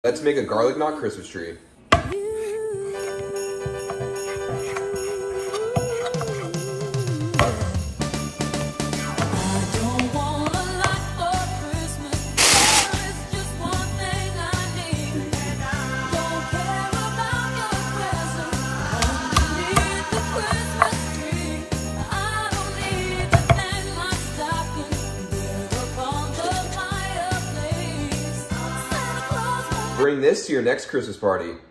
Let's make a garlic knot Christmas tree. Bring this to your next Christmas party.